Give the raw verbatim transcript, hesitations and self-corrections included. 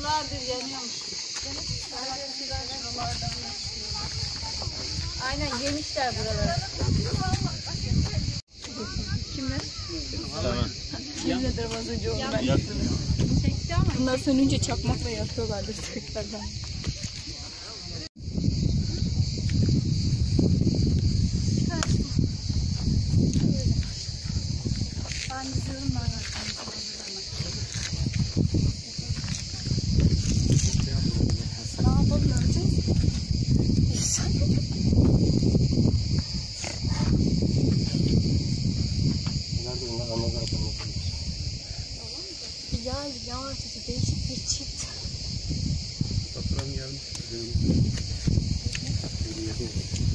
Yıllardır yanıyormuş. Aynen yemişler buraları. Kimler? Tamam. Kimledir az önce onu ben yaptım. Bunlar sönünce çakmakla yakıyorlardır tekrardan. Ben gidiyorum ben yapacağım. Ne yapalım göreceğiz? Ya ya değişik bir çift. Faturam gelmiş.